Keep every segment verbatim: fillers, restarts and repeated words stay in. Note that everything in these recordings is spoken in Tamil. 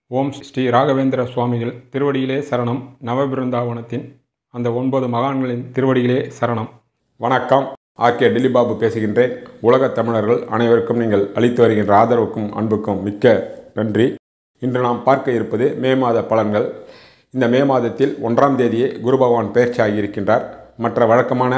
ஓம் ஸ்ரீ ராகவேந்திர சுவாமிகள் திருவடியிலே சரணம். நவபிருந்தாவனத்தின் அந்த ஒன்பது மகான்களின் திருவடியிலே சரணம். வணக்கம். ஆர்கே டில்லிபாபு பேசுகின்றேன். உலகத் தமிழர்கள் அனைவருக்கும் நீங்கள் அளித்து வருகின்ற ஆதரவுக்கும் அன்புக்கும் மிக்க நன்றி. இன்று நாம் பார்க்க இருப்பது மே மாத பலன்கள். இந்த மே மாதத்தில் ஒன்றாம் தேதியே குரு பகவான் பயிற்சியாகி இருக்கின்றார். மற்ற வழக்கமான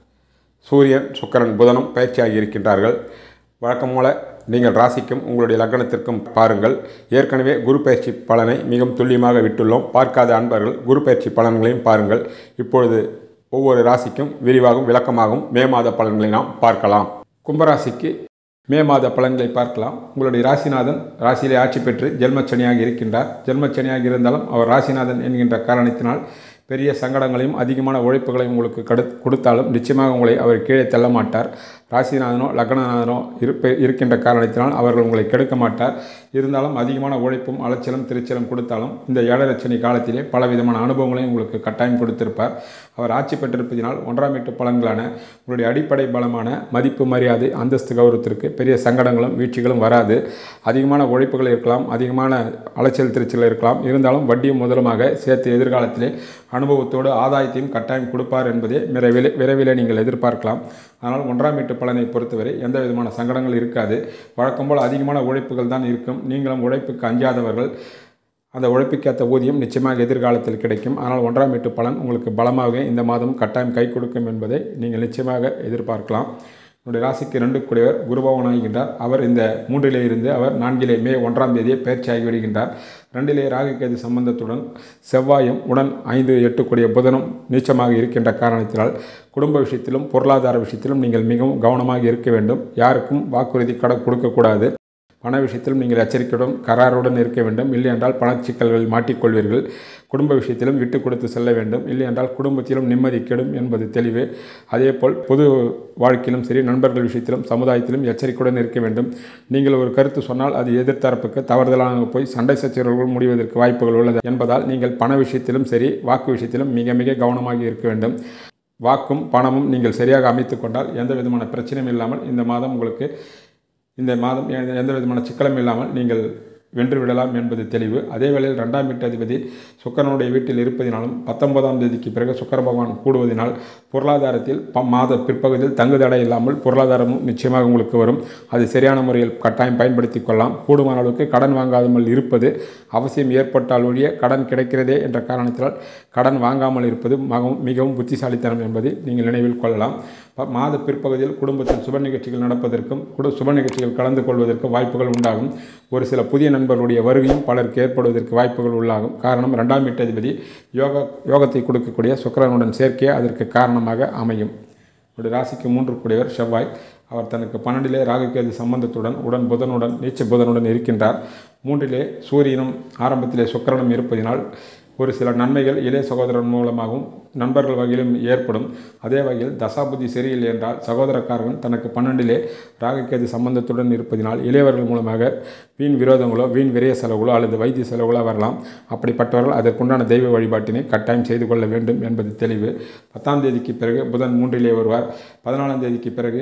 சூரியன், சுக்கிரன், புதனும் பயிற்சியாகி இருக்கின்றார்கள். வழக்கம் போல நீங்கள் ராசிக்கும் உங்களுடைய லக்னத்திற்கும் பாருங்கள். ஏற்கனவே குரு பயிற்சி பலனை மிகவும் துல்லியமாக விட்டுள்ளோம். பார்க்காத அன்பர்கள் குரு பயிற்சி பலன்களையும் பாருங்கள். இப்பொழுது ஒவ்வொரு ராசிக்கும் விரிவாகவும் விளக்கமாகவும் மே மாத பலன்களை நாம் பார்க்கலாம். கும்பராசிக்கு மே மாத பலன்களை பார்க்கலாம். உங்களுடைய ராசிநாதன் ராசியிலே ஆட்சி பெற்று ஜென்மச்சனியாக இருக்கின்றார். ஜென்மச்சனியாக இருந்தாலும் அவர் ராசிநாதன் என்கின்ற காரணத்தினால் பெரிய சங்கடங்களையும் அதிகமான உழைப்புகளையும் உங்களுக்கு கடு கொடுத்தாலும் நிச்சயமாக உங்களை அவர் கீழே தள்ள மாட்டார். ராசிநாதனோ லக்னநாதனோ இருப்ப இருக்கின்ற காரணத்தினால் அவர்கள் உங்களை கெடுக்க மாட்டார். இருந்தாலும் அதிகமான உழைப்பும் அலைச்சலும் திருச்சலும் கொடுத்தாலும் இந்த ஏழரச்சனி காலத்திலே பலவிதமான அனுபவங்களையும் உங்களுக்கு கட்டாயம் கொடுத்திருப்பார். அவர் ஆட்சி பெற்றிருப்பதினால் ஒன்றாம் வீட்டு பலன்களான உங்களுடைய அடிப்படை பலமான மதிப்பு, மரியாதை, அந்தஸ்து, கௌரவத்திற்கு பெரிய சங்கடங்களும் வீழ்ச்சிகளும் வராது. அதிகமான உழைப்புகள் இருக்கலாம், அதிகமான அலைச்சல் திருச்சல் இருக்கலாம். இருந்தாலும் வட்டியும் முதலுமாக சேர்த்து எதிர்காலத்திலே அனுபவத்தோடு ஆதாயத்தையும் கட்டாயம் கொடுப்பார் என்பதை விரைவில் விரைவில் நீங்கள் எதிர்பார்க்கலாம். ஆனால் ஒன்றாம் வீட்டு பலனை பொறுத்தவரை எந்த விதமான சங்கடங்கள் இருக்காது. வழக்கம் போல் அதிகமான உழைப்புகள் தான் இருக்கும். நீங்களும் உழைப்புக்கு அஞ்சாதவர்கள். அந்த உழைப்புக்கேற்ற ஊதியம் நிச்சயமாக எதிர்காலத்தில் கிடைக்கும். ஆனால் ஒன்றாம் வீட்டு பலன் உங்களுக்கு பலமாக இந்த மாதம் கட்டாயம் கை கொடுக்கும் என்பதை நீங்கள் நிச்சயமாக எதிர்பார்க்கலாம். என்னுடைய ராசிக்கு ரெண்டு கூடியவர் குருபவன் ஆகின்றார். அவர் இந்த மூன்றிலே இருந்து அவர் நான்கிலே மே ஒன்றாம் தேதியை பயிற்சியாகி விடுகின்றார். ரெண்டிலே ராகுகேது சம்பந்தத்துடன் செவ்வாயும் உடன் ஐந்து எட்டு கூடிய புதனும் நீச்சமாக இருக்கின்ற காரணத்தினால் குடும்ப விஷயத்திலும் பொருளாதார விஷயத்திலும் நீங்கள் மிகவும் கவனமாக இருக்க வேண்டும். யாருக்கும் வாக்குறுதி கட கொடுக்கக்கூடாது. பண விஷயத்திலும் நீங்கள் எச்சரிக்கையுடன் கராருடன் இருக்க வேண்டும். இல்லை என்றால் பணச்சிக்கல்களில் மாட்டிக்கொள்வீர்கள். குடும்ப விஷயத்திலும் விட்டு கொடுத்து செல்ல வேண்டும். இல்லை என்றால் குடும்பத்திலும் நிம்மதி கெடும் என்பது தெளிவு. அதேபோல் பொது வாழ்க்கையிலும் சரி, நண்பர்கள் விஷயத்திலும் சமுதாயத்திலும் எச்சரிக்கையுடன் இருக்க வேண்டும். நீங்கள் ஒரு கருத்து சொன்னால் அது எதிர்த்தரப்புக்கு தவறுதலாக போய் சண்டை சச்சரவுகள் முடிவதற்கு வாய்ப்புகள் உள்ளது என்பதால் நீங்கள் பண விஷயத்திலும் சரி, வாக்கு விஷயத்திலும் மிக மிக கவனமாக இருக்க வேண்டும். வாக்கும் பணமும் நீங்கள் சரியாக அமைத்து கொண்டால் எந்த விதமான பிரச்சனையும் இல்லாமல் இந்த மாதம் உங்களுக்கு இந்த மாதம் எந்த விதமான சிக்கலும் இல்லாமல் நீங்கள் வென்று விடலாம் என்பது தெளிவு. அதே வேளையில் ரெண்டாம் வீட்டு அதிபதி சுக்கிரனுடைய வீட்டில் இருப்பதினாலும் பத்தொன்பதாம் தேதிக்கு பிறகு சுக்கிர பகவான் கூடுவதனால் பொருளாதாரத்தில் மாத பிற்பகுதியில் தங்குதடை இல்லாமல் பொருளாதாரமும் நிச்சயமாக உங்களுக்கு வரும். அது சரியான முறையில் கட்டாயம் பயன்படுத்தி கொள்ளலாம். கூடுமான அளவுக்கு கடன் வாங்காமல் இருப்பது அவசியம். ஏற்பட்டால் ஒழிய கடன் கிடைக்கிறதே என்ற காரணத்தினால் கடன் வாங்காமல் இருப்பது மிகவும் புத்திசாலித்தனம் என்பதை நீங்கள் நினைவில் கொள்ளலாம். மாத பிற்பகுதியில் குடும்பத்தில் சுப நிகழ்ச்சிகள் நடப்பதற்கும் குடு சுப நிகழ்ச்சிகள் கலந்து கொள்வதற்கும் வாய்ப்புகள் உண்டாகும். ஒரு சில புதிய நண்பர்களுடைய வருகையும் பலருக்கு ஏற்படுவதற்கு வாய்ப்புகள் உள்ளாகும். காரணம் ரெண்டாம் வீட்டு அதிபதி யோக யோகத்தை கொடுக்கக்கூடிய சுக்கிரனுடன் சேர்க்கையே அதற்கு காரணமாக அமையும். ஒரு ராசிக்கு மூன்று கூடியவர் செவ்வாய். அவர் தனக்கு பன்னெண்டிலே ராகுகேது சம்பந்தத்துடன் உடன் புதனுடன் நீச்ச புதனுடன் இருக்கின்றார். மூன்றிலே சூரியனும் ஆரம்பத்திலே சுக்கிரனும் இருப்பதினால் ஒரு சில நன்மைகள் இளைய சகோதரன் மூலமாகவும் நண்பர்கள் வகையிலும் ஏற்படும். அதே வகையில் தசாபுத்தி சரியில்லை என்றால் சகோதரக்காரர்கள் தனக்கு பன்னெண்டிலே ராகுகேது சம்பந்தத்துடன் இருப்பதினால் இளையவர்கள் மூலமாக வீண் விரோதங்களோ வீண் விரைய செலவுகளோ அல்லது வைத்திய செலவுகளோ வரலாம். அப்படிப்பட்டவர்கள் அதற்குண்டான தெய்வ வழிபாட்டினை கட்டாயம் செய்து கொள்ள வேண்டும் என்பது தெளிவு. பத்தாம் தேதிக்கு பிறகு புதன் மூன்றிலே வருவார். பதினாலாம் தேதிக்கு பிறகு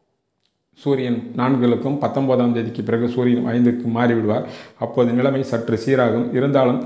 சூரியன் நான்குகளுக்கும் பத்தொன்பதாம் தேதிக்கு பிறகு சூரியன் ஐந்துக்கும் மாறிவிடுவார். அப்போது நிலைமை சற்று சீராகும். இருந்தாலும்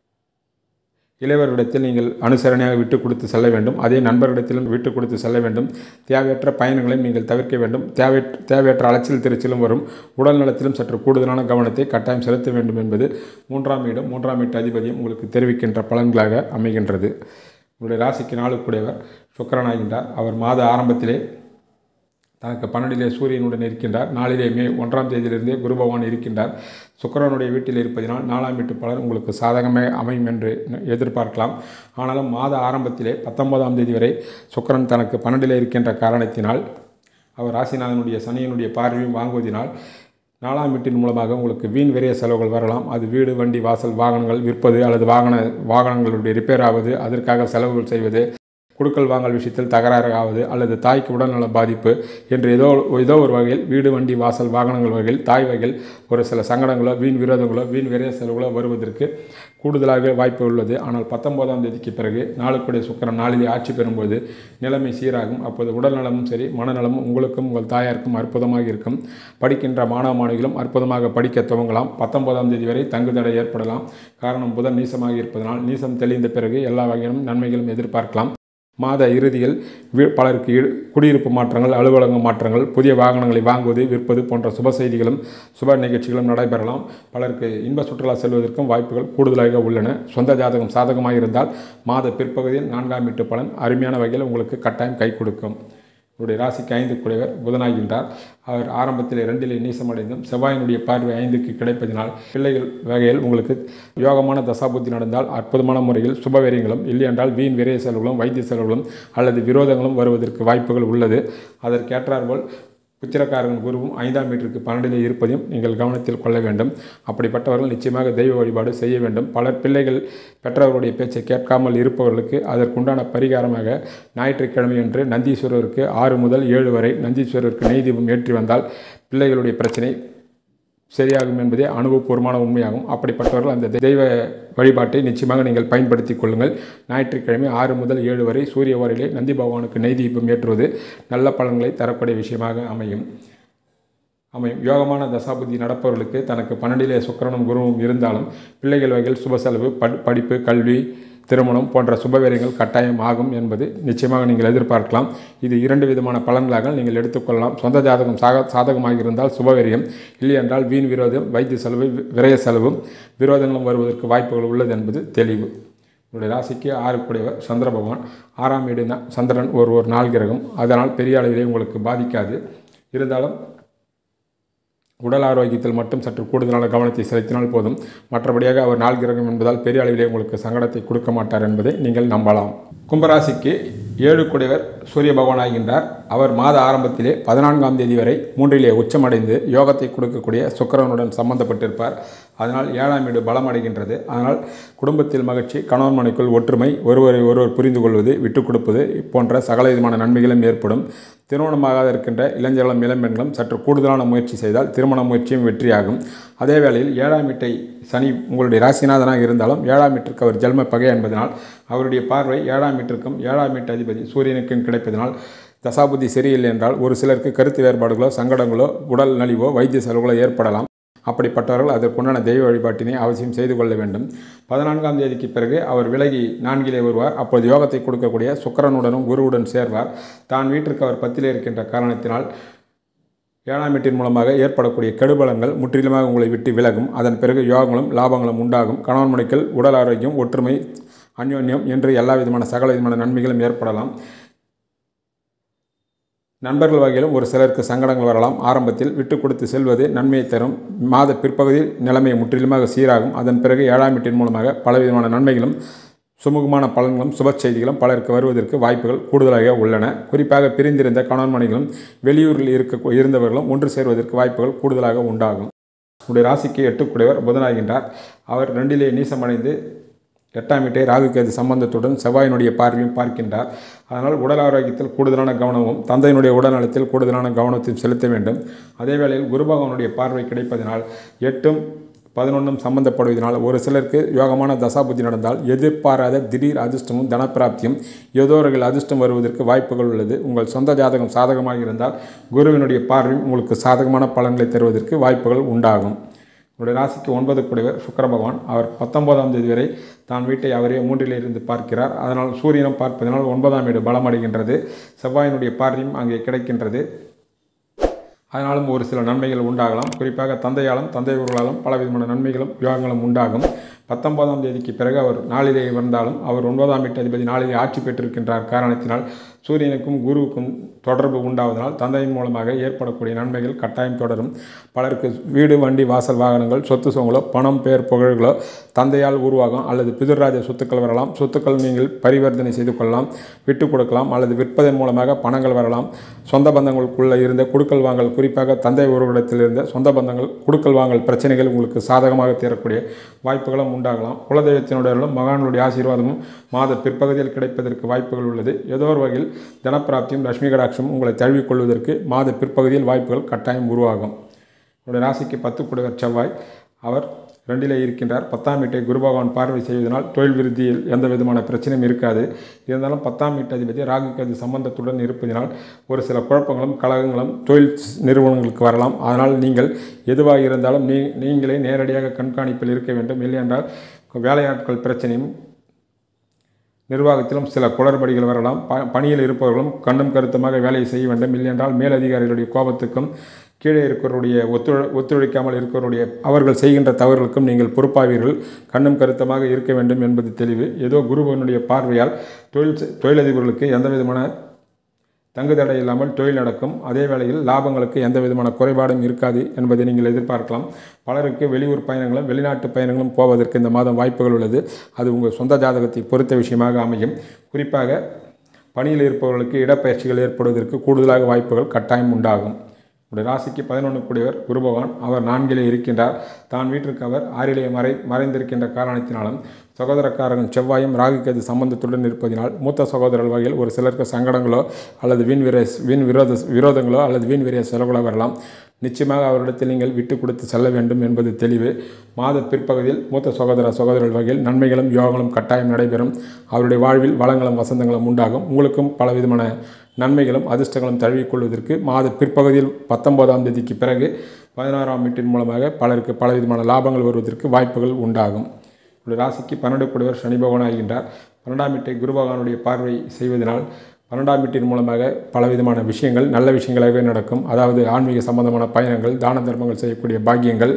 இளையவர்களிடத்தில் நீங்கள் அனுசரணையாக விட்டு கொடுத்து செல்ல வேண்டும். அதே நண்பர்களிடத்திலும் விட்டு கொடுத்து செல்ல வேண்டும். தேவையற்ற பயணங்களையும் நீங்கள் தவிர்க்க வேண்டும். தேவை தேவையற்ற அலைச்சல் திருச்சலும் வரும். உடல் நலத்திலும் சற்று கூடுதலான கவனத்தை கட்டாயம் செலுத்த வேண்டும் என்பது மூன்றாம் வீடும் மூன்றாம் வீட்டு அதிபதியும் உங்களுக்கு தெரிவிக்கின்ற பலன்களாக அமைகின்றது. உங்களுடைய ராசிக்கு நாலு கூடியவர் சுக்கிரனாகின்றார். அவர் மாத ஆரம்பத்திலே தனக்கு பன்னெண்டிலே சூரியனுடன் இருக்கின்றார். நாளிலே மே ஒன்றாம் தேதியிலிருந்தே குரு பகவான் இருக்கின்றார். சுக்கிரனுடைய வீட்டில் இருப்பதினால் நாலாம் வீட்டு பலன் உங்களுக்கு சாதகமாக அமையும் என்று எதிர்பார்க்கலாம். ஆனாலும் மாத ஆரம்பத்திலே பத்தொன்பதாம் தேதி வரை சுக்கிரன் தனக்கு பன்னெண்டிலே இருக்கின்ற காரணத்தினால் அவர் ராசிநாதனுடைய சனியினுடைய பார்வையும் வாங்குவதினால் நாலாம் வீட்டின் மூலமாக உங்களுக்கு வீண் விரைய செலவுகள் வரலாம். அது வீடு, வண்டி, வாசல், வாகனங்கள் விற்பது அல்லது வாகன வாகனங்களுடைய ரிப்பேர் ஆவது, அதற்காக செலவுகள் செய்வது, குடுக்கல் வாங்கல் விஷயத்தில் தகராறாவது அல்லது தாய்க்கு உடல்நல பாதிப்பு என்று ஏதோ ஏதோ ஒரு வகையில் வீடு வண்டி வாசல் வாகனங்கள் வகையில் தாய் வகையில் ஒரு சில சங்கடங்களோ வீண் விரோதங்களோ வீண் விரைய செலவுகளோ வருவதற்கு கூடுதலாக வாய்ப்பு உள்ளது. ஆனால் பத்தொன்பதாம் தேதிக்கு பிறகு நாளுக்குடைய சுக்கிரன் நாளிலே ஆட்சி பெறும்போது நிலைமை சீராகும். அப்போது உடல்நலமும் சரி மனநலமும் உங்களுக்கும் உங்கள் தாயாருக்கும் அற்புதமாக இருக்கும். படிக்கின்ற மாணவ மாணவிகளும் அற்புதமாக படிக்க துவங்கலாம். பத்தொன்பதாம் தேதி வரை தங்குதடை ஏற்படலாம். காரணம் புதன் நீசமாக இருப்பதனால் நீசம் தெளிந்த பிறகு எல்லா வகையிலும் நன்மைகளும் எதிர்பார்க்கலாம். மாத இறுதியில் பலருக்கு குடியிருப்பு மாற்றங்கள், அலுவலக மாற்றங்கள், புதிய வாகனங்களை வாங்குவது விற்பது போன்ற சுப செய்திகளும் சுப நிகழ்ச்சிகளும் நடைபெறலாம். பலருக்கு இன்ப சுற்றுலா செல்வதற்கும் வாய்ப்புகள் கூடுதலாக உள்ளன. சொந்த ஜாதகம் சாதகமாக இருந்தால் மாத பிற்பகுதியில் நான்காம் வீட்டு பலன் அருமையான வகையில் உங்களுக்கு கட்டாயம் கை கொடுக்கும். உங்களுடைய ராசிக்கு ஐந்து குடைவர் புதனாகின்றார். அவர் ஆரம்பத்தில் இரண்டிலே நீசமடைந்தும் செவ்வாயினுடைய பார்வை ஐந்துக்கு கிடைப்பதினால் பிள்ளைகள் வகையில் உங்களுக்கு யோகமான தசாபுத்தி நடந்தால் அற்புதமான முறையில் சுபவீரியங்களும் இல்லையென்றால் வீண் விரைய செலவுகளும் வைத்திய செலவுகளும் அல்லது விரோதங்களும் வருவதற்கு வாய்ப்புகள் உள்ளது. அதற்கேற்றாற்போல் புத்திரக்காரன் குருவும் ஐந்தாம் வீட்டிற்கு பன்னெண்டிலே இருப்பதையும் நீங்கள் கவனத்தில் கொள்ள வேண்டும். அப்படிப்பட்டவர்கள் நிச்சயமாக தெய்வ வழிபாடு செய்ய வேண்டும். பலர் பிள்ளைகள் பெற்றவர்களுடைய பேச்சை கேட்காமல் இருப்பவர்களுக்கு அதற்குண்டான பரிகாரமாக ஞாயிற்றுக்கிழமை என்று நந்தீஸ்வரருக்கு ஆறு முதல் ஏழு வரை நந்தீஸ்வரருக்கு நெய் தீபம் ஏற்றி வந்தால் பிள்ளைகளுடைய பிரச்சனை சரியாகும் என்பதே அனுபவபூர்வமான உண்மையாகும். அப்படிப்பட்டவர்கள் அந்த தெய்வ வழிபாட்டை நிச்சயமாக நீங்கள் பயன்படுத்தி கொள்ளுங்கள். ஞாயிற்றுக்கிழமை ஆறு முதல் ஏழு வரை சூரிய ஓரையிலே நந்தி பகவானுக்கு நெய் தீபம் ஏற்றுவது நல்ல பலன்களை தரக்கூடிய விஷயமாக அமையும் அமையும் யோகமான தசாபுத்தி நடப்பவர்களுக்கு தனக்கு பன்னெண்டிலே சுக்கிரனும் குருவும் இருந்தாலும் பிள்ளைகள் வகையில் சுப செலவு படிப்பு கல்வி திருமணம் போன்ற சுபவீரியங்கள் கட்டாயம் ஆகும் என்பது நிச்சயமாக நீங்கள் எதிர்பார்க்கலாம். இது இரண்டு விதமான பலன்களாக நீங்கள் எடுத்துக்கொள்ளலாம். சொந்த ஜாதகம் சாக சாதகமாக இருந்தால் சுபவீரியம், இல்லை என்றால் வீண் விரோதம், வைத்திய செலவு, விரய செலவும் விரோதங்களும் வருவதற்கு வாய்ப்புகள் உள்ளது என்பது தெளிவு. உங்களுடைய ராசிக்கு ஆறு கூடியவர் சந்திர பகவான். ஆறாம் வீடு சந்திரன் ஒரு ஒரு நாள் கிரகம். அதனால் பெரிய அளவிலே உங்களுக்கு பாதிக்காது. இருந்தாலும் உடல் ஆரோக்கியத்தில் மட்டும் சற்று கூடுதலான கவனத்தை செலுத்தினால் போதும். மற்றபடியாக அவர் நாள் கிரகம் என்பதால் பெரிய அளவிலே உங்களுக்கு சங்கடத்தை கொடுக்க மாட்டார் என்பதை நீங்கள் நம்பலாம். கும்பராசிக்கு ஏழு குடைவர் சூரிய பகவான் ஆகின்றார். அவர் மாத ஆரம்பத்திலே பதினான்காம் தேதி வரை மூன்றிலே உச்சமடைந்து யோகத்தை கொடுக்கக்கூடிய சுக்கிரனுடன் சம்பந்தப்பட்டிருப்பார். அதனால் ஏழாம் வீடு பலமடைகின்றது. அதனால் குடும்பத்தில் மகிழ்ச்சி, கணவன் மனைக்குள் ஒற்றுமை, ஒருவரை ஒருவர் புரிந்து கொள்வது, விட்டுக் கொடுப்பது போன்ற சகல விதமான நன்மைகளும் ஏற்படும். திருமணமாகாத இருக்கின்ற இளைஞர்களும் இளம்பெண்களும் சற்று கூடுதலான முயற்சி செய்தால் திருமண முயற்சியும் வெற்றியாகும். அதே வேளையில் ஏழாம் வீட்டை சனி உங்களுடைய ராசிநாதனாக இருந்தாலும் ஏழாம் வீட்டிற்கு அவர் ஜென்ம பகை என்பதனால் அவருடைய பார்வை ஏழாம் வீட்டிற்கும் ஏழாம் வீட்டு அதிபதி சூரியனுக்கும் கிடைப்பதனால் தசாபுத்தி சரியில்லை என்றால் ஒரு சிலருக்கு கருத்து வேறுபாடுகளோ சங்கடங்களோ உடல் நலிவோ வைத்திய செலவுகளோ ஏற்படலாம். அப்படிப்பட்டவர்கள் அதற்குண்டான தெய்வ வழிபாட்டினை அவசியம் செய்து கொள்ள வேண்டும். பதினான்காம் தேதிக்கு பிறகு அவர் விலகி நான்கிலே வருவார். அப்போது யோகத்தை கொடுக்கக்கூடிய சுக்கிரனுடனும் குருவுடன் சேர்வார். தான் வீட்டிற்கு அவர் பத்திலே இருக்கின்ற காரணத்தினால் ஏழாம் வீட்டின் மூலமாக ஏற்படக்கூடிய கெடுபலங்கள் முற்றிலுமாக உங்களை விட்டு விலகும். அதன் பிறகு யோகங்களும் லாபங்களும் உண்டாகும். கணவன் மனைக்குள் உடல் ஆரோக்கியம், ஒற்றுமை, அந்யோன்யம் என்று எல்லா விதமான சகல விதமான நன்மைகளும் ஏற்படலாம். நண்பர்கள் வகையிலும் ஒரு சிலருக்கு சங்கடங்கள் வரலாம். ஆரம்பத்தில் விட்டு கொடுத்து செல்வது நன்மையை தரும். மாத பிற்பகுதியில் நிலைமை முற்றிலுமாக சீராகும். அதன் பிறகு ஏழாம் வீட்டின் மூலமாக பலவிதமான நன்மைகளும் சுமூகமான பலன்களும் சுப செய்திகளும் பலருக்கு வருவதற்கு வாய்ப்புகள் கூடுதலாக உள்ளன. குறிப்பாக பிரிந்திருந்த கணவன் மனைவிகளும் வெளியூரில் இருக்க இருந்தவர்களும் ஒன்று சேர்வதற்கு வாய்ப்புகள் கூடுதலாக உண்டாகும். உடைய ராசிக்கு எட்டுக்குடையவர் புதனாகின்றார். அவர் ரெண்டிலே நீசமடைந்து எட்டாம் வீட்டை ராகுகேது சம்பந்தத்துடன் செவ்வாயினுடைய பார்வையும் பார்க்கின்றார். அதனால் உடல் ஆரோக்கியத்தில் கூடுதலான கவனமும் தந்தையினுடைய உடல்நலத்தில் கூடுதலான கவனத்தையும் செலுத்த வேண்டும். அதே வேளையில் குருபகவனுடைய பார்வை கிடைப்பதனால் எட்டும் பதினொன்றும் சம்பந்தப்படுவதனால் ஒரு சிலருக்கு யோகமான தசாபுத்தி நடந்தால் எதிர்பாராத திடீர் அதிர்ஷ்டமும் தனப்பிராப்தியும் ஏதோ ஒரு அதிர்ஷ்டம் வருவதற்கு வாய்ப்புகள் உள்ளது. உங்கள் சொந்த ஜாதகம் சாதகமாக இருந்தால் குருவினுடைய பார்வையும் உங்களுக்கு சாதகமான பலன்களை தருவதற்கு வாய்ப்புகள் உண்டாகும். உங்களுடைய ராசிக்கு ஒன்பது கூடியவர் சுக்கிர பகவான். அவர் பத்தொன்பதாம் தேதி வரை தான் வீட்டை அவரே மூன்றிலே இருந்து பார்க்கிறார். அதனால் சூரியனும் பார்ப்பதனால் ஒன்பதாம் வீடு பலமடைகின்றது. செவ்வாயினுடைய பார்வையும் அங்கே கிடைக்கின்றது. அதனாலும் ஒரு சில நன்மைகள் உண்டாகலாம். குறிப்பாக தந்தையாலும் தந்தையவர்களாலும் பலவிதமான நன்மைகளும் யோகங்களும் உண்டாகும். பத்தொன்பதாம் தேதிக்கு பிறகு அவர் நாளிலே வந்தாலும் அவர் ஒன்பதாம் வீட்டு அதிபதி நாளிலே ஆட்சி பெற்றிருக்கின்றார் காரணத்தினால் சூரியனுக்கும் குருவுக்கும் தொடர்பு உண்டாவதனால் தந்தையின் மூலமாக ஏற்படக்கூடிய நன்மைகள் கட்டாயம் தொடரும். பலருக்கு வீடு, வண்டி, வாசல், வாகனங்கள், சொத்து சுகங்களோ, பணம், பேர், புகழ்களோ தந்தையால் உருவாகும் அல்லது பிதுராஜ சொத்துக்கள் வரலாம். சொத்துக்கள் நீங்கள் பரிவர்த்தனை செய்து கொள்ளலாம், விட்டுக் கொடுக்கலாம் அல்லது விற்பதன் மூலமாக பணங்கள் வரலாம். சொந்த பந்தங்களுக்குள்ளே இருந்த குடுக்கல் வாங்கல், குறிப்பாக தந்தை உறவிடத்தில் இருந்த சொந்த பந்தங்கள் குடுக்கல் வாங்கல் பிரச்சனைகள் உங்களுக்கு சாதகமாக தீரக்கூடிய வாய்ப்புகளும் உண்டாகலாம். குலதெய்வத்தினுடைய மகான்களுடைய ஆசீர்வாதமும் மாத பிற்பகுதியில் கிடைப்பதற்கு வாய்ப்புகள் உள்ளது. ஏதோ ஒரு வகையில் தனப்பிராப்தியும் லட்சுமி கடாட்சமும் உங்களை தழுவிக்கொள்வதற்கு மாத பிற்பகுதியில் வாய்ப்புகள் கட்டாயம் உருவாகும். உங்களுடைய ராசிக்கு பத்து குடைவர் செவ்வாய், அவர் ரெண்டிலே இருக்கின்றார். பத்தாம் வீட்டை குரு பகவான் பார்வை செய்வதனால் தொழில் விருத்தியில் எந்த விதமான பிரச்சனையும் இருக்காது. இருந்தாலும் பத்தாம் வீட்டு அதிபதி ராகுக்கு அது சம்பந்தத்துடன் இருப்பதனால் ஒரு சில குழப்பங்களும் கலகங்களும் தொழில் நிறுவனங்களுக்கு வரலாம். அதனால் நீங்கள் எதுவாக இருந்தாலும் நீ நீங்களே நேரடியாக கண்காணிப்பில் இருக்க வேண்டும். இல்லையென்றால் வேலையாட்கள் பிரச்சனையும் நிர்வாகத்திலும் சில குளறுபடிகள் வரலாம். ப பணியில் இருப்பவர்களும் கண்ணும் கருத்துமாக வேலையை செய்ய வேண்டும். இல்லையென்றால் மேலதிகாரிகளுடைய கோபத்துக்கும் கீழே இருக்கிறவருடைய ஒத்துழை ஒத்துழைக்காமல் இருக்கிறவருடைய அவர்கள் செய்கின்ற தவறுகளுக்கும் நீங்கள் பொறுப்பாவீர்கள். கண்ணும் கருத்தமாக இருக்க வேண்டும் என்பது தெளிவு. ஏதோ குருவனுடைய பார்வையால் தொழில் தொழிலதிபர்களுக்கு எந்த விதமான தங்கு தடை இல்லாமல் தொழில் நடக்கும். அதே வேளையில் லாபங்களுக்கு எந்த விதமான குறைபாடும் இருக்காது என்பதை நீங்கள் எதிர்பார்க்கலாம். பலருக்கு வெளியூர் பயணங்களும் வெளிநாட்டு பயணங்களும் போவதற்கு இந்த மாதம் வாய்ப்புகள் உள்ளது. அது உங்கள் சொந்த ஜாதகத்தை பொறுத்த விஷயமாக அமையும். குறிப்பாக பணியில் இருப்பவர்களுக்கு இடப்பயிற்சிகள் ஏற்படுவதற்கு கூடுதலாக வாய்ப்புகள் கட்டாயம் உண்டாகும். உடைய ராசிக்கு பதினொன்று கூடியவர் குரு பகவான், அவர் நான்கிலே இருக்கின்றார். தான் வீட்டிற்கு அவர் ஆறிலே மறை மறைந்திருக்கின்ற காரணத்தினாலும் சகோதரக்காரர்கள் செவ்வாயும் ராகுக்கு சம்பந்தத்துடன் இருப்பதினால் மூத்த சகோதரர் வகையில் ஒரு சிலருக்கு சங்கடங்களோ அல்லது வீண் விர வீண் விரோத விரோதங்களோ அல்லது வீண் விரைய செலவுகளோ வரலாம். நிச்சயமாக அவரிடத்தில் நீங்கள் விட்டு கொடுத்து செல்ல வேண்டும் என்பது தெளிவு. மாத பிற்பகுதியில் மூத்த சகோதர சகோதரர் வகையில் நன்மைகளும் யோகங்களும் கட்டாயம் நடைபெறும். அவருடைய வாழ்வில் வளங்களும் வசந்தங்களும் உண்டாகும். உங்களுக்கும் பலவிதமான நன்மைகளும் அதிர்ஷ்டங்களும் தழுவிக்கொள்வதற்கு மாத பிற்பகுதியில் பத்தொன்பதாம் தேதிக்கு பிறகு பதினாறாம் வீட்டின் மூலமாக பலருக்கு பலவிதமான லாபங்கள் வருவதற்கு வாய்ப்புகள் உண்டாகும். ஒரு ராசிக்கு பன்னெண்டு கூடியவர் சனி பகவான் ஆகின்றார். பன்னெண்டாம் வீட்டை குரு பகவானுடைய பார்வை செய்வதனால் பன்னெண்டாம் வீட்டின் மூலமாக பலவிதமான விஷயங்கள் நல்ல விஷயங்களாகவே நடக்கும். அதாவது ஆன்மீக சம்பந்தமான பயணங்கள், தான தர்மங்கள் செய்யக்கூடிய பாக்கியங்கள்,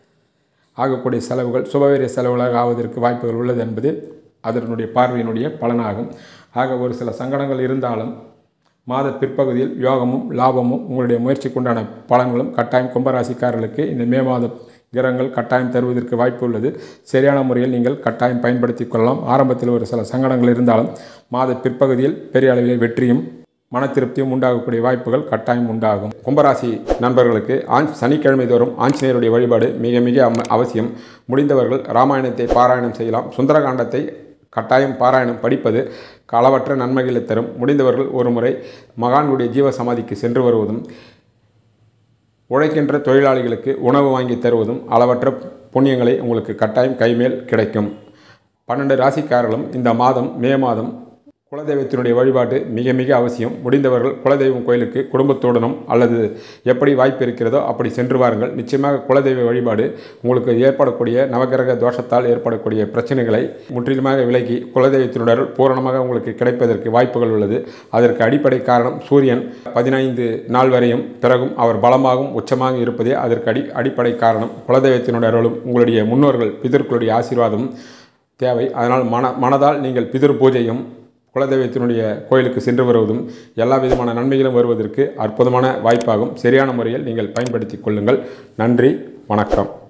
ஆகக்கூடிய செலவுகள் சுபவீரிய செலவுகளாக ஆவதற்கு வாய்ப்புகள் உள்ளது என்பது அதனுடைய பார்வையினுடைய பலனாகும். ஆக ஒரு சில சங்கடங்கள் இருந்தாலும் மாத பிற்பகுதியில் யோகமும் லாபமும் உங்களுடைய முயற்சிக்குண்டான பலன்களும் கட்டாயம் கும்பராசிக்காரர்களுக்கு இந்த மே மாத கிரகங்கள் கட்டாயம் தருவதற்கு வாய்ப்பு உள்ளது. சரியான முறையில் நீங்கள் கட்டாயம் பயன்படுத்தி கொள்ளலாம். ஆரம்பத்தில் ஒரு சில சங்கடங்கள் இருந்தாலும் மாத பிற்பகுதியில் பெரிய அளவிலே வெற்றியும் மன திருப்தியும் உண்டாகக்கூடிய வாய்ப்புகள் கட்டாயம் உண்டாகும். கும்பராசி நண்பர்களுக்கு ஆஞ் சனிக்கிழமை தோறும் ஆஞ்சநேயருடைய வழிபாடு மிக மிக அவசியம். முடிந்தவர்கள் இராமாயணத்தை பாராயணம் செய்யலாம். சுந்தரகாண்டத்தை கட்டாயம் பாராயணம் படிப்பது அளவற்ற நன்மைகளை தரும். முடிந்தவர்கள் ஒரு முறை மகான்களுடைய ஜீவ சமாதிக்கு சென்று வருவதும் உழைக்கின்ற தொழிலாளிகளுக்கு உணவு வாங்கி தருவதும் அளவற்ற புண்ணியங்களை உங்களுக்கு கட்டாயம் கைமேல் கிடைக்கும். பன்னெண்டு ராசிக்காரர்களும் இந்த மாதம் மே மாதம் குலதெய்வத்தினுடைய வழிபாடு மிக மிக அவசியம். முடிந்தவர்கள் குலதெய்வம் கோயிலுக்கு குடும்பத்துடனும் அல்லது எப்படி வாய்ப்பு இருக்கிறதோ அப்படி சென்று வாருங்கள். நிச்சயமாக குலதெய்வ வழிபாடு உங்களுக்கு ஏற்படக்கூடிய நவகிரக தோஷத்தால் ஏற்படக்கூடிய பிரச்சனைகளை முற்றிலுமாக விலகி குலதெய்வத்தினுடைய பூரணமாக உங்களுக்கு கிடைப்பதற்கு வாய்ப்புகள் உள்ளது. அதற்கு அடிப்படை காரணம் சூரியன் பதினைந்து நாள் வரையும் பிறகும் அவர் பலமாகவும் உச்சமாக இருப்பதே அதற்கு அடி அடிப்படை காரணம். குலதெய்வத்தினுடைய அருளும் உங்களுடைய முன்னோர்கள் பிதர்களுடைய ஆசீர்வாதமும் தேவை. அதனால் மன மனதால் நீங்கள் பிதிர் பூஜையும் குலதெய்வத்தினுடைய கோயிலுக்கு சென்று வருவதும் எல்லா விதமான நன்மைகளும் வருவதற்கு அற்புதமான வாய்ப்பாகும். சரியான முறையில் நீங்கள் பயன்படுத்தி கொள்ளுங்கள். நன்றி, வணக்கம்.